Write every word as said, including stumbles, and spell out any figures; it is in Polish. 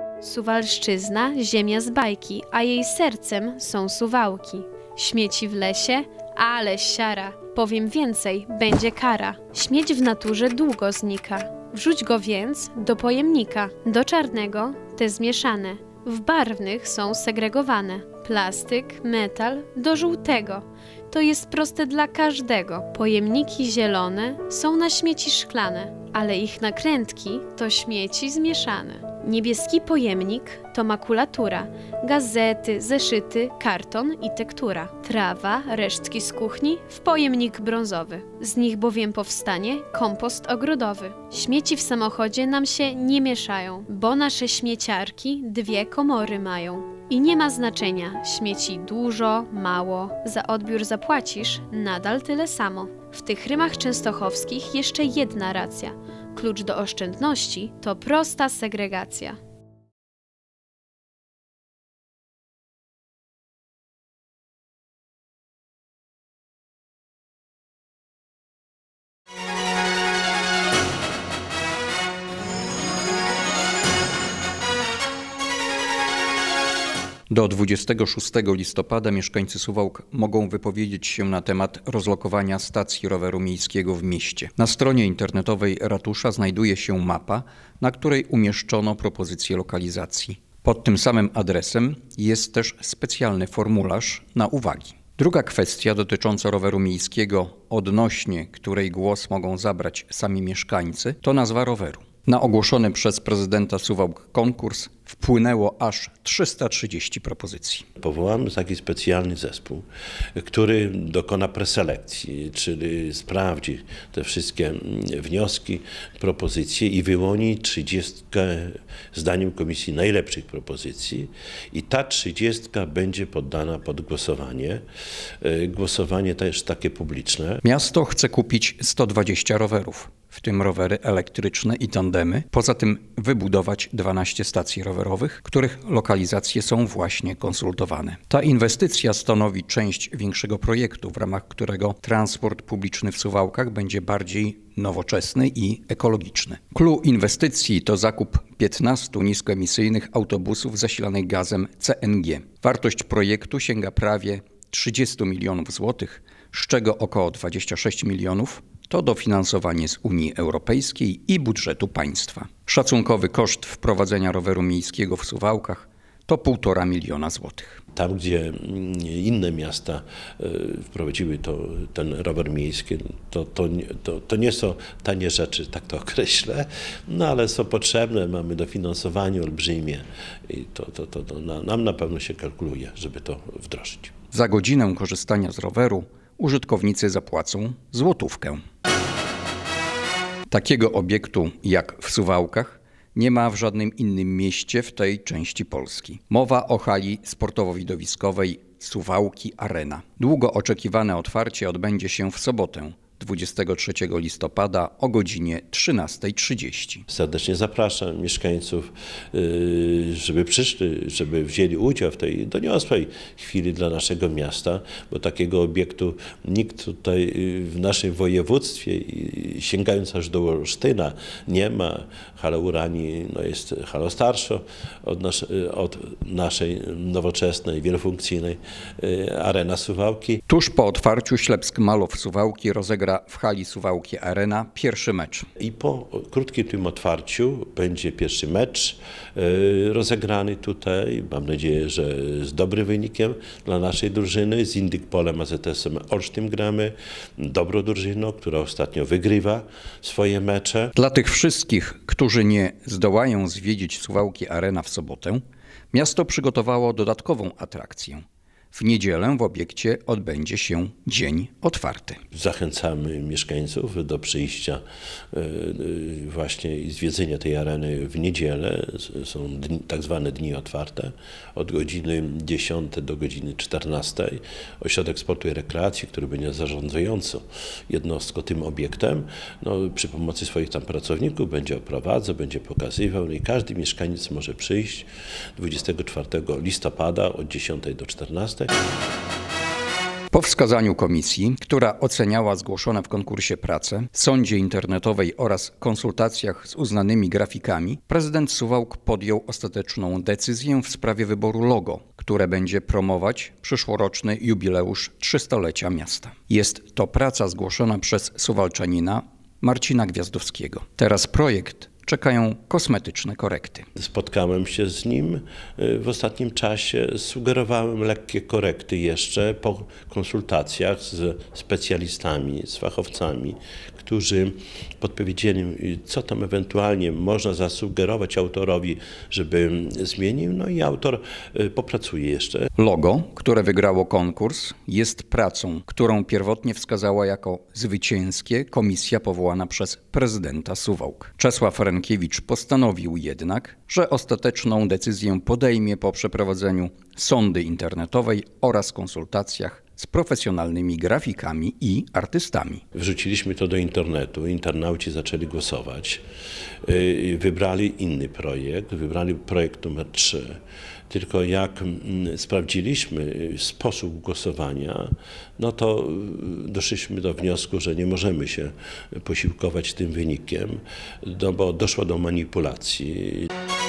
Suwalszczyzna, ziemia z bajki, a jej sercem są Suwałki. Śmieci w lesie, ale siara. Powiem więcej, będzie kara. Śmieć w naturze długo znika. Wrzuć go więc do pojemnika. Do czarnego te zmieszane. W barwnych są segregowane. Plastyk, metal do żółtego. To jest proste dla każdego. Pojemniki zielone są na śmieci szklane, ale ich nakrętki to śmieci zmieszane. Niebieski pojemnik to makulatura, gazety, zeszyty, karton i tektura. Trawa, resztki z kuchni w pojemnik brązowy. Z nich bowiem powstanie kompost ogrodowy. Śmieci w samochodzie nam się nie mieszają, bo nasze śmieciarki dwie komory mają. I nie ma znaczenia, śmieci dużo, mało, za odbiór zapłacisz nadal tyle samo. W tych rymach częstochowskich jeszcze jedna racja. Klucz do oszczędności to prosta segregacja. Do dwudziestego szóstego listopada mieszkańcy Suwałk mogą wypowiedzieć się na temat rozlokowania stacji roweru miejskiego w mieście. Na stronie internetowej ratusza znajduje się mapa, na której umieszczono propozycje lokalizacji. Pod tym samym adresem jest też specjalny formularz na uwagi. Druga kwestia dotycząca roweru miejskiego, odnośnie której głos mogą zabrać sami mieszkańcy, to nazwa roweru. Na ogłoszony przez prezydenta Suwałk konkurs wpłynęło aż trzysta trzydzieści propozycji. Powołamy taki specjalny zespół, który dokona preselekcji, czyli sprawdzi te wszystkie wnioski, propozycje i wyłoni trzydziestkę zdaniem komisji najlepszych propozycji i ta trzydziestka będzie poddana pod głosowanie. Głosowanie też takie publiczne. Miasto chce kupić sto dwadzieścia rowerów, w tym rowery elektryczne i tandemy. Poza tym wybudować dwanaście stacji rowerowych, których lokalizacje są właśnie konsultowane. Ta inwestycja stanowi część większego projektu, w ramach którego transport publiczny w Suwałkach będzie bardziej nowoczesny i ekologiczny. Clou inwestycji to zakup piętnastu niskoemisyjnych autobusów zasilanych gazem C N G. Wartość projektu sięga prawie trzydzieści milionów złotych, z czego około dwadzieścia sześć milionów to dofinansowanie z Unii Europejskiej i budżetu państwa. Szacunkowy koszt wprowadzenia roweru miejskiego w Suwałkach to półtora miliona złotych. Tam, gdzie inne miasta wprowadziły to, ten rower miejski, to, to, to, to nie są tanie rzeczy, tak to określę, no ale są potrzebne, mamy dofinansowanie olbrzymie i to, to, to, to nam na pewno się kalkuluje, żeby to wdrożyć. Za godzinę korzystania z roweru użytkownicy zapłacą złotówkę. Takiego obiektu jak w Suwałkach nie ma w żadnym innym mieście w tej części Polski. Mowa o hali sportowo-widowiskowej Suwałki Arena. Długo oczekiwane otwarcie odbędzie się w sobotę, dwudziestego trzeciego listopada o godzinie trzynastej trzydzieści. Serdecznie zapraszam mieszkańców, żeby przyszli, żeby wzięli udział w tej doniosłej chwili dla naszego miasta, bo takiego obiektu nikt tutaj w naszym województwie, sięgając aż do Olsztyna, nie ma. Hala Urani no jest halą starszą od, nas, od naszej nowoczesnej, wielofunkcyjnej Arena Suwałki. Tuż po otwarciu Ślepsk Malow Suwałki rozegra w hali Suwałki Arena pierwszy mecz. I po krótkim tym otwarciu będzie pierwszy mecz rozegrany tutaj. Mam nadzieję, że z dobrym wynikiem dla naszej drużyny. Z Indykpolem A Z S-em Olsztyn gramy. Dobrą drużyną, która ostatnio wygrywa swoje mecze. Dla tych wszystkich, którzy nie zdołają zwiedzić Suwałki Arena w sobotę, miasto przygotowało dodatkową atrakcję. W niedzielę w obiekcie odbędzie się dzień otwarty. Zachęcamy mieszkańców do przyjścia właśnie i zwiedzenia tej areny w niedzielę. Są dni, tak zwane dni otwarte od godziny dziesiątej do godziny czternastej. Ośrodek Sportu i Rekreacji, który będzie zarządzającą jednostką tym obiektem, no, przy pomocy swoich tam pracowników będzie oprowadzał, będzie pokazywał, no i każdy mieszkaniec może przyjść dwudziestego czwartego listopada od dziesiątej do czternastej. Po wskazaniu komisji, która oceniała zgłoszone w konkursie prace, sądzie internetowej oraz konsultacjach z uznanymi grafikami, prezydent Suwałk podjął ostateczną decyzję w sprawie wyboru logo, które będzie promować przyszłoroczny jubileusz trzystulecia miasta. Jest to praca zgłoszona przez Suwalczanina Marcina Gwiazdowskiego. Teraz projekt czekają kosmetyczne korekty. Spotkałem się z nim w ostatnim czasie, sugerowałem lekkie korekty jeszcze po konsultacjach z specjalistami, z fachowcami, którzy podpowiedzieli, co tam ewentualnie można zasugerować autorowi, żeby zmienił, no i autor popracuje jeszcze. Logo, które wygrało konkurs, jest pracą, którą pierwotnie wskazała jako zwycięskie komisja powołana przez prezydenta Suwałk. Czesław Rękiewicz postanowił jednak, że ostateczną decyzję podejmie po przeprowadzeniu sondy internetowej oraz konsultacjach z profesjonalnymi grafikami i artystami. Wrzuciliśmy to do internetu, internauci zaczęli głosować, wybrali inny projekt, wybrali projekt numer trzy. Tylko jak sprawdziliśmy sposób głosowania, no to doszliśmy do wniosku, że nie możemy się posiłkować tym wynikiem, no bo doszło do manipulacji.